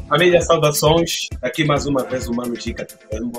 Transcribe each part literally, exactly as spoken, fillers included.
Família, saudações. Aqui mais uma vez o Mano Gica Tepemba.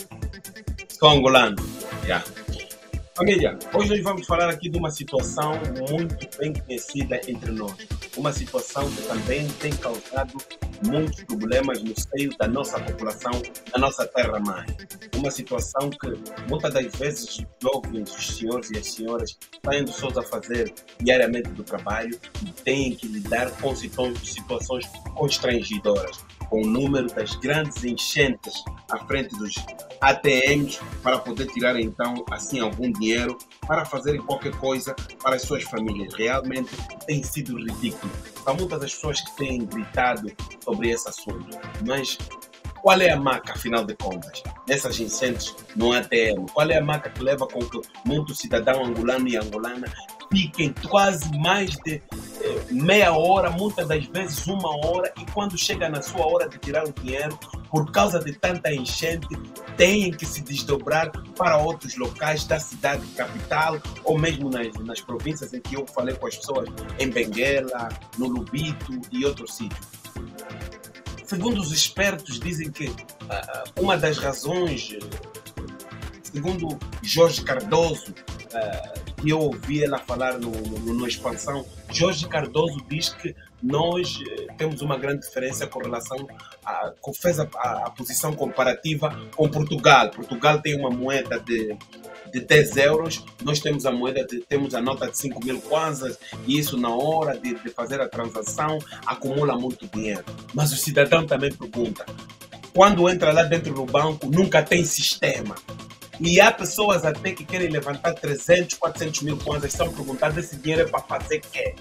Sou angolano. Yeah. Família, hoje nós vamos falar aqui de uma situação muito bem conhecida entre nós. Uma situação que também tem causado muitos problemas no seio da nossa população, da nossa terra-mãe. Uma situação que muitas das vezes os jovens, os senhores e as senhoras saem só a fazer diariamente do trabalho e têm que lidar com situações constrangedoras, com o número das grandes enchentes à frente dos A T Ms para poder tirar então assim algum dinheiro para fazerem qualquer coisa para as suas famílias. Realmente tem sido ridículo. Há muitas das pessoas que têm gritado sobre esse assunto, mas qual é a marca, afinal de contas, nessas enchentes no A T M? Qual é a marca que leva com que muito cidadão angolano e angolana fiquem quase mais de eh, meia hora, muitas das vezes uma hora, e quando chega na sua hora de tirar o dinheiro, por causa de tanta enchente, têm que se desdobrar para outros locais da cidade capital ou mesmo nas, nas províncias em que eu falei com as pessoas, em Benguela, no Lubito e outros sítios. Segundo os expertos, dizem que uh, uma das razões, segundo Jorge Cardoso, uh, que eu ouvi ela falar no, no, no Expansão, Jorge Cardoso diz que nós uh, temos uma grande diferença com relação a, com, fez a, a, a posição comparativa com Portugal. Portugal tem uma moeda de de dez euros, nós temos a moeda, de, temos a nota de cinco mil kwanzas, e isso na hora de, de fazer a transação acumula muito dinheiro. Mas o cidadão também pergunta, quando entra lá dentro do banco, nunca tem sistema. E há pessoas até que querem levantar trezentos, quatrocentos mil kwanzas, estão perguntando, esse dinheiro é para fazer o quê?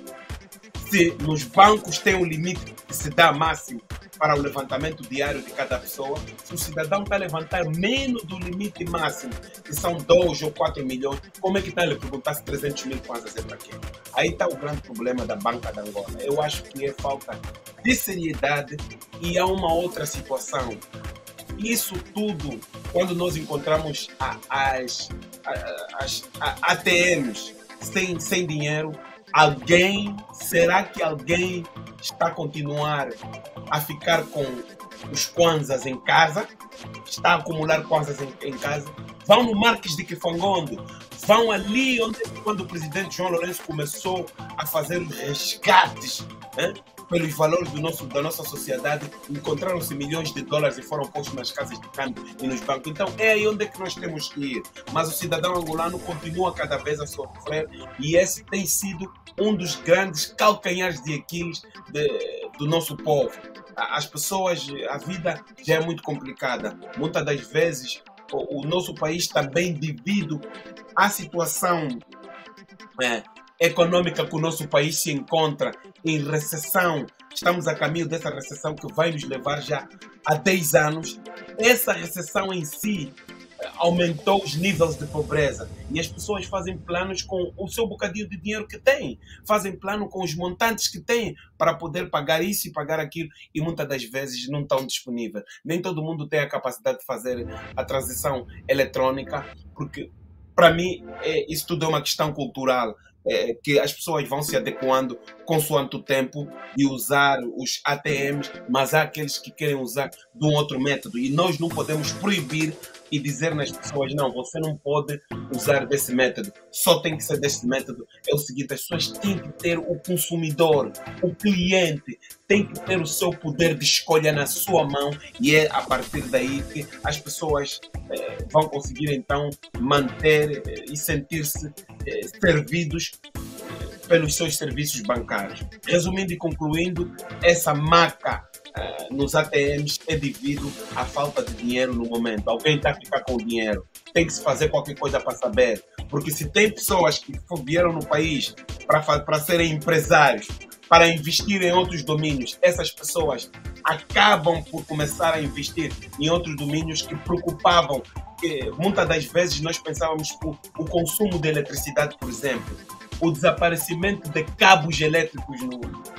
Se nos bancos tem um limite que se dá máximo para o levantamento diário de cada pessoa, se o cidadão está a levantar menos do limite máximo, que são dois ou quatro milhões, como é que está a lhe perguntar se trezentos mil kwanzas é para quê? Aí está o grande problema da Banca de Angola. Eu acho que é falta de seriedade e há uma outra situação. Isso tudo, quando nós encontramos a, as, a, as a, A T Ms sem, sem dinheiro, alguém, será que alguém está a continuar a ficar com os kwanzas em casa? Está a acumular kwanzas em, em casa? Vão no Marques de Kifangondo, vão ali onde quando o presidente João Lourenço começou a fazer os resgates, né, pelos valores do nosso, da nossa sociedade, encontraram-se milhões de dólares e foram postos nas casas de câmbio e nos bancos. Então é aí onde é que nós temos que ir. Mas o cidadão angolano continua cada vez a sofrer e esse tem sido um dos grandes calcanhares de Aquiles de, do nosso povo. As pessoas, a vida já é muito complicada. Muitas das vezes o, o nosso país também, devido à situação é, econômica que o nosso país se encontra em recessão, estamos a caminho dessa recessão que vai nos levar já há dez anos. Essa recessão em si aumentou os níveis de pobreza e as pessoas fazem planos com o seu bocadinho de dinheiro que têm, fazem plano com os montantes que têm para poder pagar isso e pagar aquilo e muitas das vezes não estão disponíveis. Nem todo mundo tem a capacidade de fazer a transição eletrônica, porque para mim é, isso tudo é uma questão cultural. É, que as pessoas vão se adequando consoante o tempo e usar os A T Ms, mas há aqueles que querem usar de um outro método e nós não podemos proibir e dizer nas pessoas, não, você não pode usar desse método, só tem que ser desse método. É o seguinte, as pessoas têm que ter o consumidor, o cliente, tem que ter o seu poder de escolha na sua mão e é a partir daí que as pessoas eh, vão conseguir então manter eh, e sentir-se eh, servidos eh, pelos seus serviços bancários. Resumindo e concluindo, essa maca Uh, nos A T Ms é devido à falta de dinheiro no momento. Alguém está a ficar com o dinheiro, tem que se fazer qualquer coisa para saber, porque se tem pessoas que vieram no país para serem empresários, para investir em outros domínios, essas pessoas acabam por começar a investir em outros domínios que preocupavam, que muitas das vezes nós pensávamos por o consumo de eletricidade, por exemplo, o desaparecimento de cabos elétricos no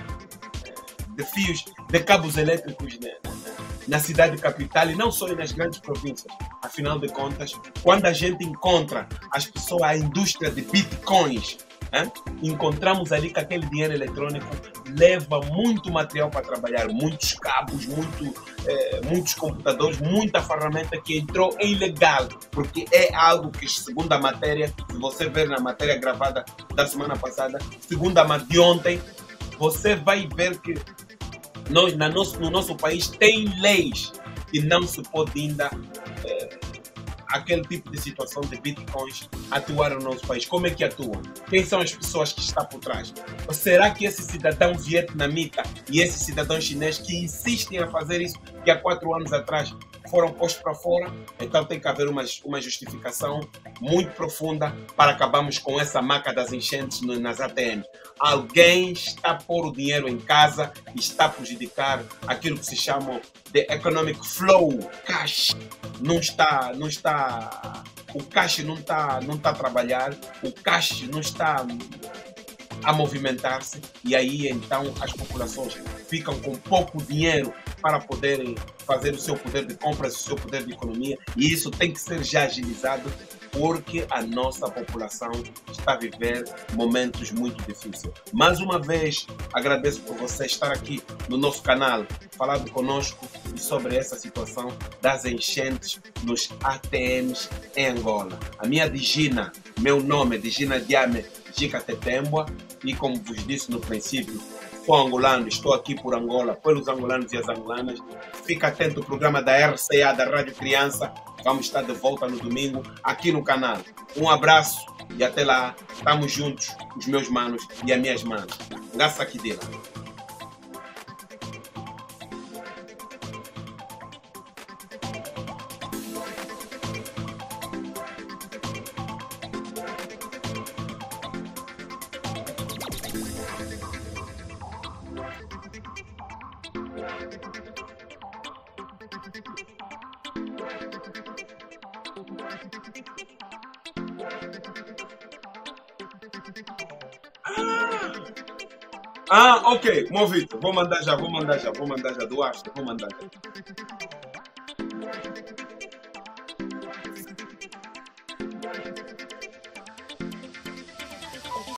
de fios, de cabos elétricos na, na, na cidade capital e não só nas grandes províncias. Afinal de contas, quando a gente encontra as pessoas, a indústria de bitcoins, hein? Encontramos ali que aquele dinheiro eletrônico leva muito material para trabalhar, muitos cabos, muito, eh, muitos computadores, muita ferramenta que entrou em ilegal, porque é algo que, segundo a matéria, se você ver na matéria gravada da semana passada, segundo a de ontem, você vai ver que nós, na nosso, no nosso país, tem leis que não se pode ainda eh, aquele tipo de situação de bitcoins atuar no nosso país. Como é que atuam? Quem são as pessoas que estão por trás? Ou será que esse cidadão vietnamita e esse cidadão chinês que insistem a fazer isso, que há quatro anos atrás foram postos para fora? Então tem que haver uma, uma justificação muito profunda para acabarmos com essa maca das enchentes nas A T Ms. Alguém está a pôr o dinheiro em casa e está a prejudicar aquilo que se chama de economic flow, cash. Não está, não está, o cash não está, não está a trabalhar, o cash não está a movimentar-se, e aí então as populações ficam com pouco dinheiro para poderem fazer o seu poder de compras, o seu poder de economia, e isso tem que ser já agilizado, porque a nossa população está a viver momentos muito difíceis. Mais uma vez, agradeço por você estar aqui no nosso canal, falando conosco sobre essa situação das enchentes nos A T Ms em Angola. A minha Digina, meu nome é Digina Diame Jica Tetembwa, e como vos disse no princípio, sou angolano, estou aqui por Angola, pelos angolanos e as angolanas. Fica atento ao programa da R C A, da Rádio Criança. Vamos estar de volta no domingo aqui no canal. Um abraço e até lá. Estamos juntos, os meus manos e as minhas manas. Graças a Deus. Ah, ok, Movito, vou mandar já, vou mandar já, vou mandar já do Astro, vou mandar já.